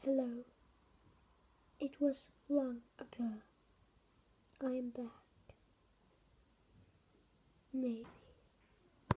Hello. It was long ago. I am back. Maybe.